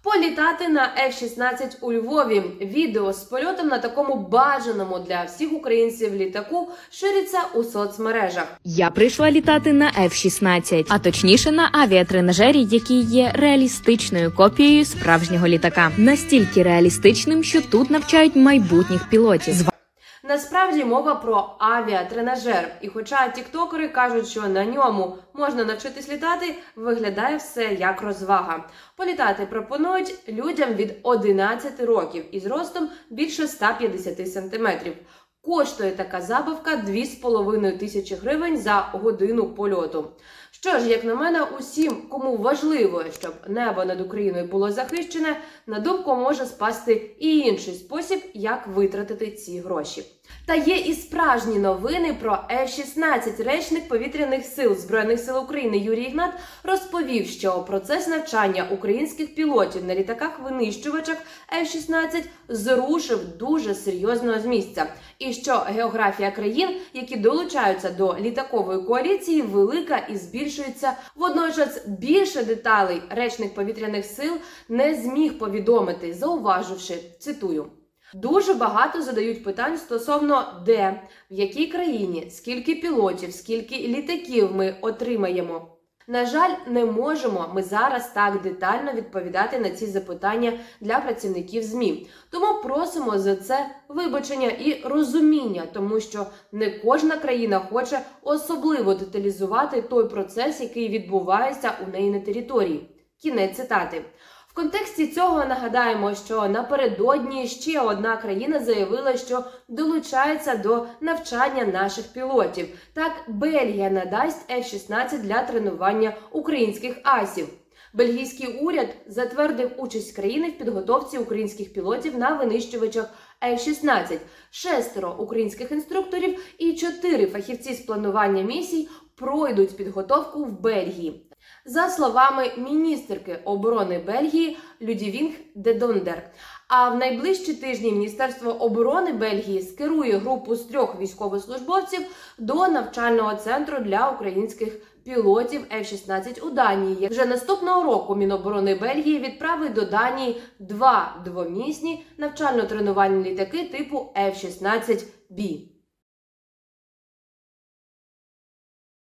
Політати на F-16 у Львові. Відео з польотом на такому бажаному для всіх українців літаку шириться у соцмережах. Я прийшла літати на F-16, а точніше на авіатренажері, який є реалістичною копією справжнього літака. Настільки реалістичним, що тут навчають майбутніх пілотів. Насправді мова про авіатренажер. І хоча тіктокери кажуть, що на ньому можна навчитись літати, виглядає все як розвага. Політати пропонують людям від 11 років із ростом більше 150 сантиметрів. Коштує така забавка 2500 гривень за годину польоту. Що ж, як на мене, усім, кому важливо, щоб небо над Україною було захищене, на думку може спасти і інший спосіб, як витратити ці гроші. Та є і справжні новини про F-16. Речник Повітряних сил Збройних сил України Юрій Ігнат розповів, що процес навчання українських пілотів на літаках-винищувачах F-16 зрушив дуже серйозно з місця. І що географія країн, які долучаються до літакової коаліції, велика і збільшується. Водночас більше деталей речник Повітряних сил не зміг повідомити, зауваживши, цитую: «Дуже багато задають питань стосовно де, в якій країні, скільки пілотів, скільки літаків ми отримаємо. На жаль, не можемо ми зараз так детально відповідати на ці запитання для працівників ЗМІ. Тому просимо за це вибачення і розуміння, тому що не кожна країна хоче особливо деталізувати той процес, який відбувається у неї на території». Кінець цитати. В контексті цього нагадаємо, що напередодні ще одна країна заявила, що долучається до навчання наших пілотів. Так, Бельгія надасть F-16 для тренування українських асів. Бельгійський уряд затвердив участь країни в підготовці українських пілотів на винищувачах F-16. 6 українських інструкторів і 4 фахівці з планування місій пройдуть підготовку в Бельгії. За словами міністерки оборони Бельгії Людівінг де Дондер. А в найближчі тижні Міністерство оборони Бельгії скерує групу з 3 військовослужбовців до навчального центру для українських пілотів F-16 у Данії. Вже наступного року Міноборони Бельгії відправить до Данії 2 двомісні навчально-тренувальні літаки типу F-16B.